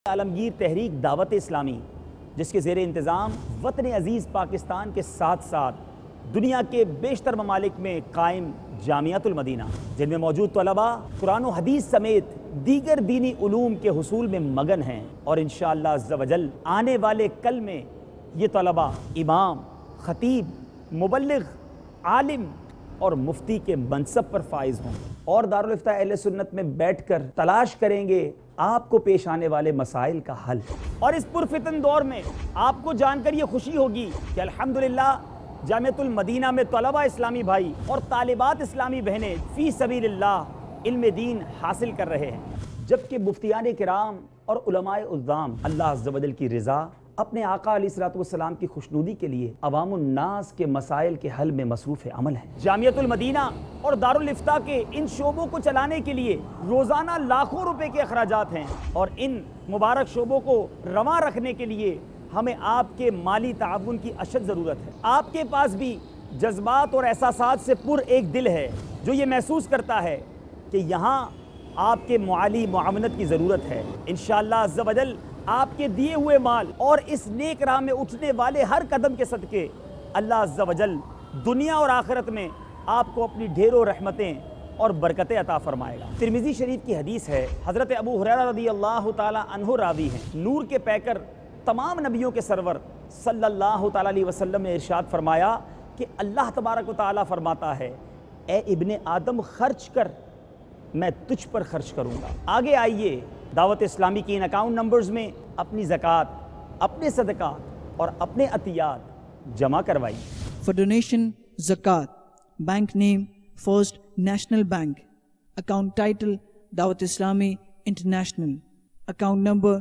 عالمگیر تحریک دعوت اسلامی جس کے زیر انتظام وطن عزیز پاکستان کے ساتھ ساتھ دنیا کے بیشتر ممالک میں قائم جامعۃ المدینہ، جن میں موجود طلباء قرآن و حدیث سمیت دیگر دینی علوم کے حصول میں مگن ہیں، اور انشاءاللہ عز و جل آنے والے کل میں یہ طلباء امام، خطیب، مبلغ، عالم اور مفتی کے منصب پر فائز ہوں، اور دارالفتہ اہل سنت میں بیٹھ کر تلاش کریں گے آپ کو پیش آنے والے مسائل کا حل۔ اور اس پرفتن دور میں آپ کو جان کر یہ خوشی ہوگی کہ الحمدللہ جامعۃ المدینہ میں طلباء اسلامی بھائی اور طالبات اسلامی بہنیں فی سبیل اللہ علم دین حاصل کر رہے ہیں، جبکہ مفتیان کرام اور علماء عظام اللہ عز و جل کی رضا، اپنے آقا علیہ الصلوۃ والسلام کی خوشنودی کے لیے عوام الناس کے مسائل کے حل میں مصروف عمل ہیں۔ جامعۃ المدینہ اور دارالافتاء کے ان شعبوں کو چلانے کے لیے روزانہ لاکھوں روپے کے اخراجات ہیں، اور ان مبارک شعبوں کو رواں رکھنے کے لیے ہمیں آپ کے مالی تعاون کی اشد ضرورت ہے۔ آپ کے پاس بھی جذبات اور احساسات سے پر ایک دل ہے جو یہ محسوس کرتا ہے کہ یہاں آپ کے معالی معاونت کی ضرورت ہے۔ انشاءاللہ عز و جل آپ کے دیے ہوئے مال اور اس نیک راہ میں اٹھنے والے ہر قدم کے صدقے اللہ عز و جل دنیا اور آخرت میں آپ کو اپنی ڈھیروں رحمتیں اور برکتیں عطا فرمائے گا۔ ترمذی شریف کی حدیث ہے، حضرت ابو ہریرہ رضی اللہ تعالی عنہ راوی ہیں، نور کے پیکر تمام نبیوں کے سرور صلی اللہ تعالی علیہ وسلم نے ارشاد فرمایا کہ اللہ تبارک و تعالی فرماتا ہے، اے ابن آدم خرچ کر، میں تجھ پر خرچ کروں گا۔ آگے آئیے دعوت اسلامی کی ان اکاؤنٹ نمبرز میں اپنی زکوٰۃ، اپنے صدقات اور اپنے عطیات جمع کروائیے۔ For donation, zakat, bank name, First National Bank, account title, Dawat Islami International, account number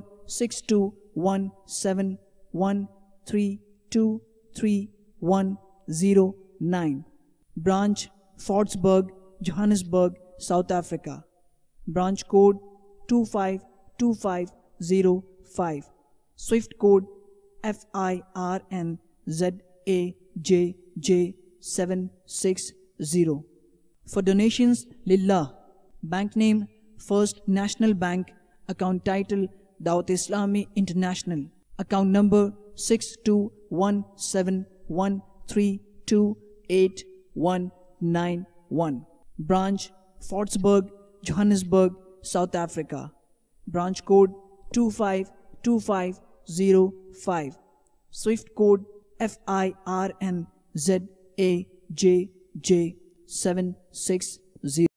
621713233109, branch Fordsburg, Johannesburg, South Africa, branch code 252505, Swift code FIRNZAJJ760. For donations, Lillah, bank name First National Bank, account title Dawat Islami International, account number 621713289191, branch Fordsburg, Johannesburg, South Africa, branch code 252505, Swift code FIRNZAJJ760.